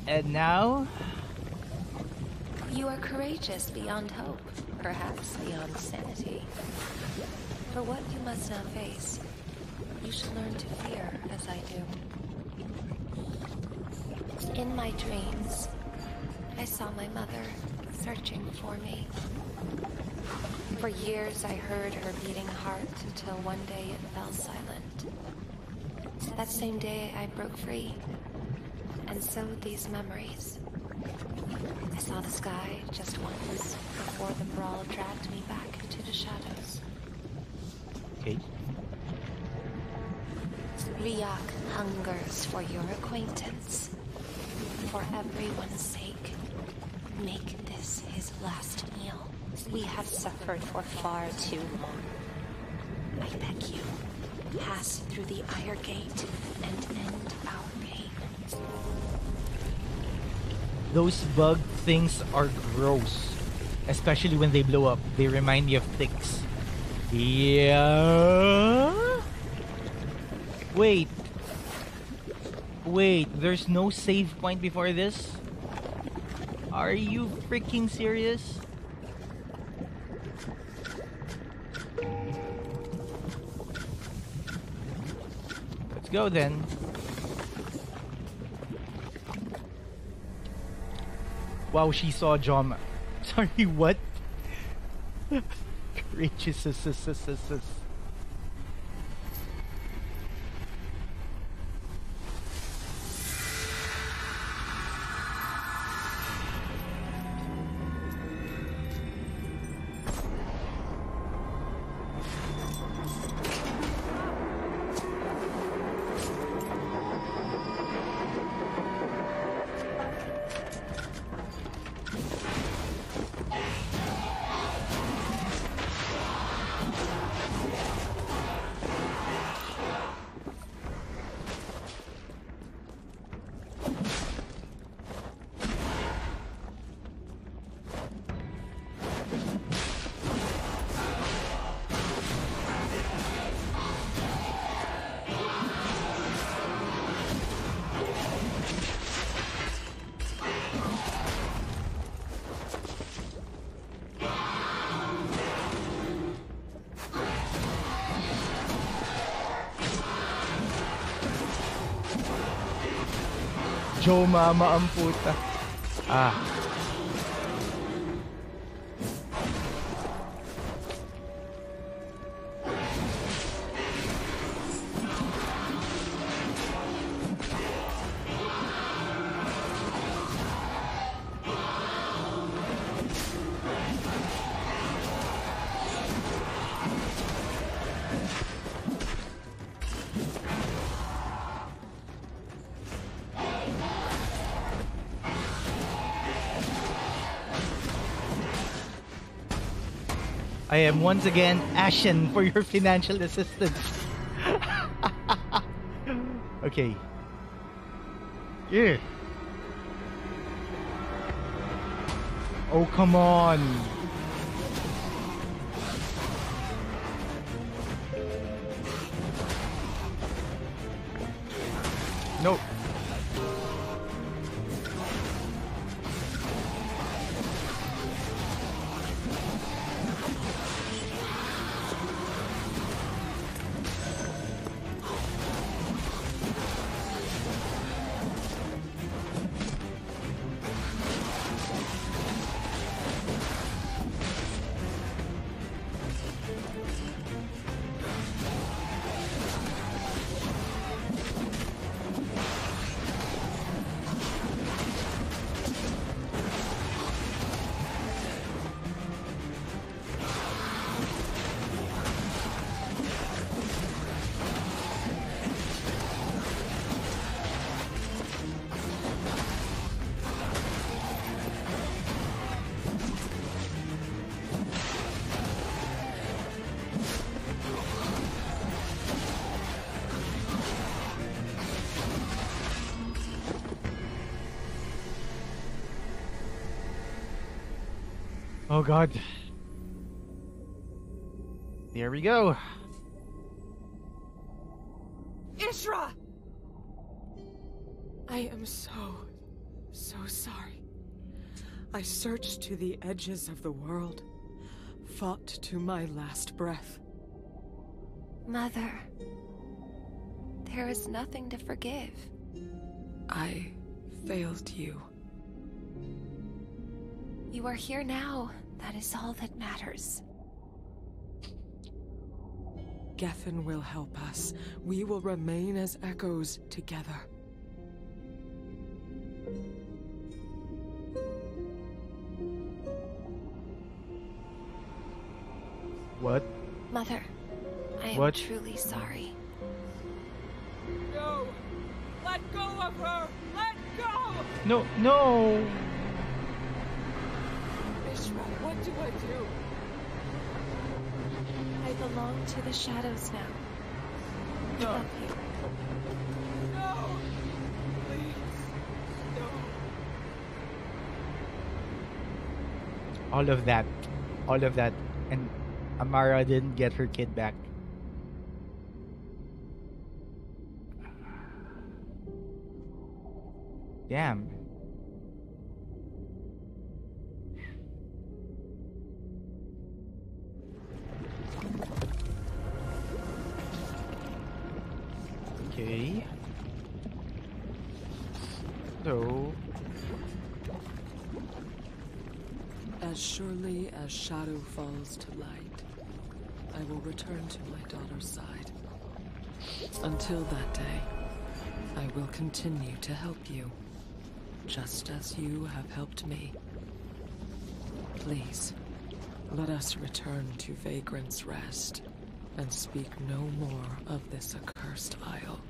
And now? You are courageous beyond hope, perhaps beyond sanity. For what you must now face, you should learn to fear as I do. In my dreams, I saw my mother searching for me. For years I heard her beating heart until one day it fell silent. That same day I broke free and sowed these memories. I saw the sky just once before the brawl dragged me back into the shadows. Okay. Riak hungers for your acquaintance. For everyone's sake, make this his last meal. We have suffered for far too long. I beg you, pass through the Ire Gate and end our pain. Those bug things are gross. Especially when they blow up. They remind me of ticks. Yeah. Wait. Wait, there's no save point before this? Are you freaking serious? Let's go then. Wow, she saw Jom. Sorry, what? Courageous. Joe mama ang puta. Ah. I am once again ashen for your financial assistance. Okay. Yeah. Oh, come on. Nope. Oh god. There we go. Ishra! I am so So sorry. I searched to the edges of the world, fought to my last breath. Mother, there is nothing to forgive. I failed you. You are here now. That is all that matters. Gethin will help us. We will remain as echoes together. What? Mother, I am What? truly sorry. No! Let go of her! Let go! No, no! Ishra, what do I do? I belong to the shadows now. I No. love you. No! Please, no. All of that, and Amara didn't get her kid back. Damn. Okay. So, As surely as shadow falls to light, I will return to my daughter's side. Until that day, I will continue to help you, just as you have helped me. Please, let us return to Vagrant's Rest and speak no more of this accursed isle.